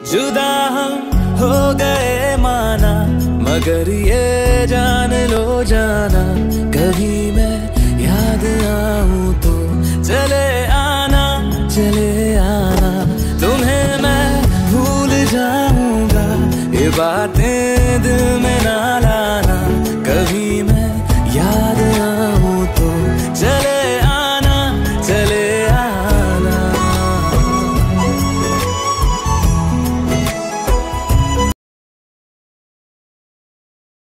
जुदा हम हो गए माना, मगर ये जान लो जाना, कभी मैं याद आऊं तो चले आना, चले आना। तुम्हें मैं भूल जाऊंगा, ये बातें दिल में